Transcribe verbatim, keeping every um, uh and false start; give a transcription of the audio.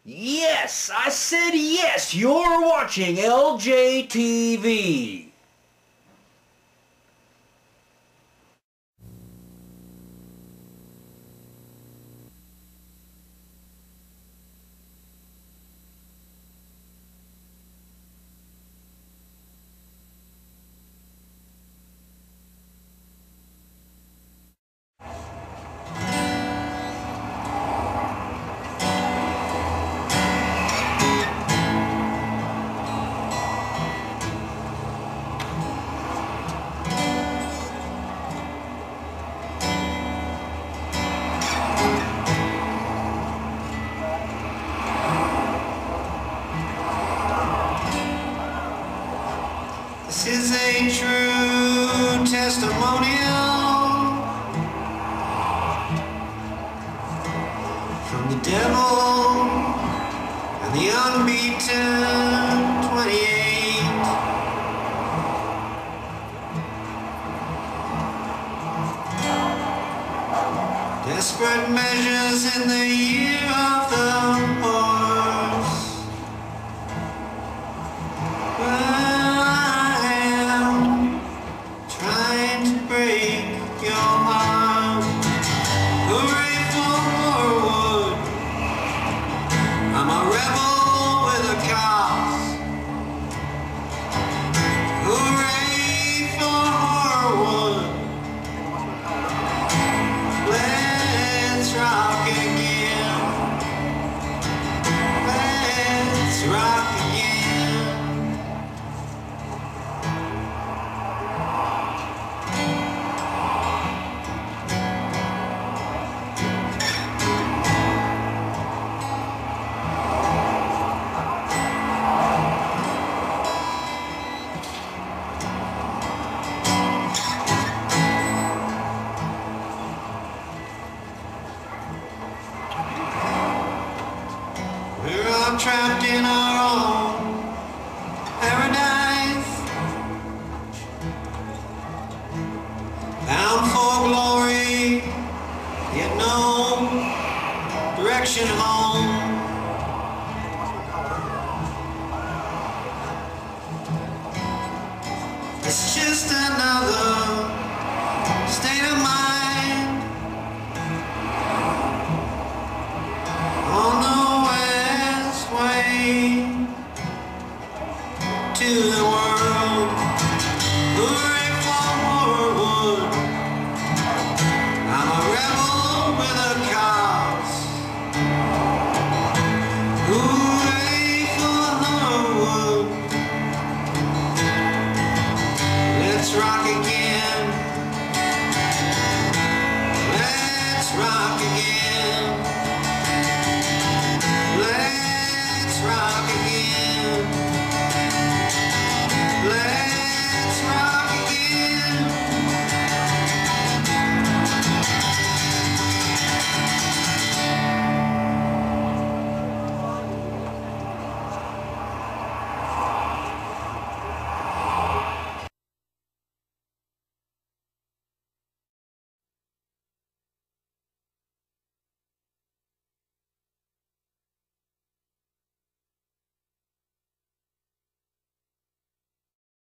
Yes, I said yes, you're watching L J T V. This is a true testimonial from the devil and the unbeaten twenty-eight. Desperate measures in the year of the horse. Horray for Horrorwood. I'm a rebel with a cause. Horray for Horrorwood. Let's rock again. Let's rock again. We're all trapped in our own paradise, bound for glory, yet no direction home. It's just another